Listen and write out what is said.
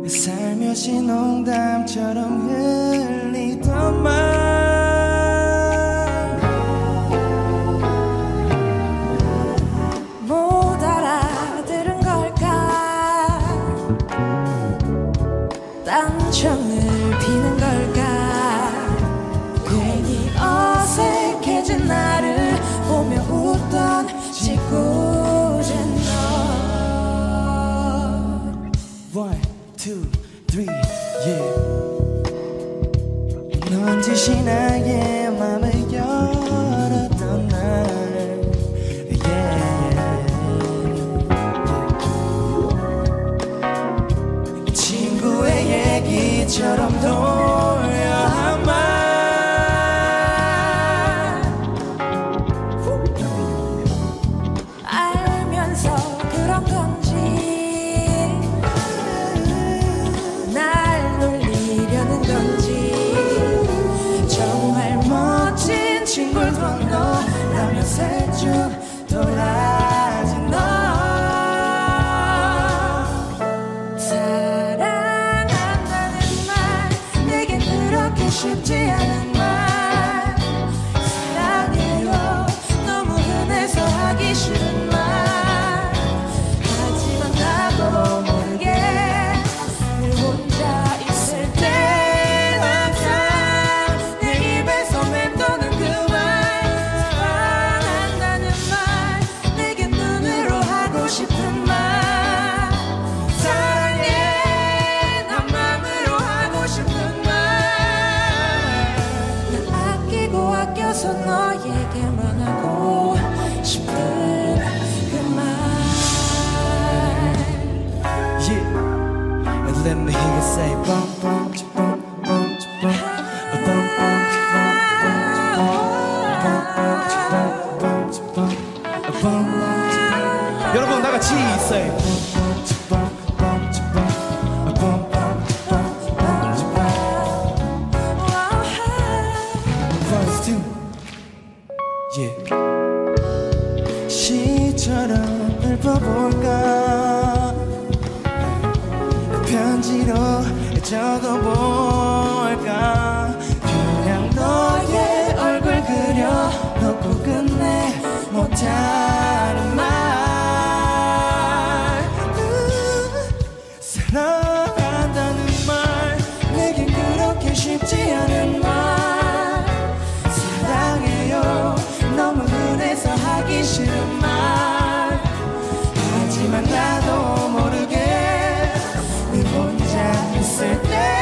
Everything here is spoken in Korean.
살며시 농담처럼 흘리던 말 못 알아들은 걸까? 딴청을 피는 걸까? 괜히 어색해진 나를 보며 웃던 짓궂은 너. 1, 2, 3, yeah. 넌 지시 나의 맘을 열었던 날, yeah. 친구의 얘기처럼 돌려 한 말. 알면서 그런 건지 날 놀리려는 건지 정말 멋진 친구를 건너라며 새쭉 돌아진 너. 사랑한다는 말 내겐 그렇게 쉽지 않은 말. 사랑해요 너무 흔해서 하기 싫은 말. 하지만 나도 모르게 늘 혼자 있을 땐 항상 내 입에서 맴도는 그 말. 사랑한다는 말 내겐 눈으로 하고 싶은 말. 사랑해 난 맘으로 하고 싶은 말. 난 아끼고 아껴서 너에게만 하고 싶은 그 말. Yeah. And let me hear you say bum bum bum bum bum bum bum bum bum. 여러분 다 같이 say bum bum bum bum bum. Verse 2. Yeah. 시처럼 읊어볼까? 편지로 적어볼까? 그냥 너의 얼굴 그려놓고 끝내 못하는 말. 사랑한다는 말 내겐 그렇게 쉽지 않은 말. 사랑해요 너무 흔해서 하기 싫은 말. 하지만 나도 모르게 늘 혼자 있을 때